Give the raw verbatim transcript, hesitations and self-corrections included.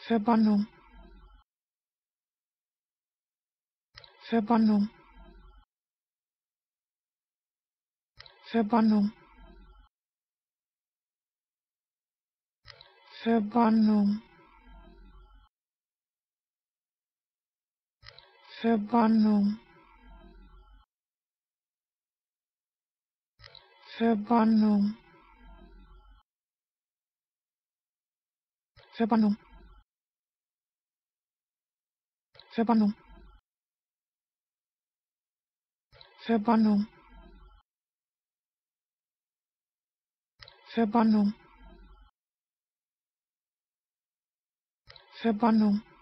Verbannung. Verbannung. Verbannung. Verbannung. Verbannung. Verbannung. Verbannung. Verbannung. Verbannung. Verbannung. Verbannung.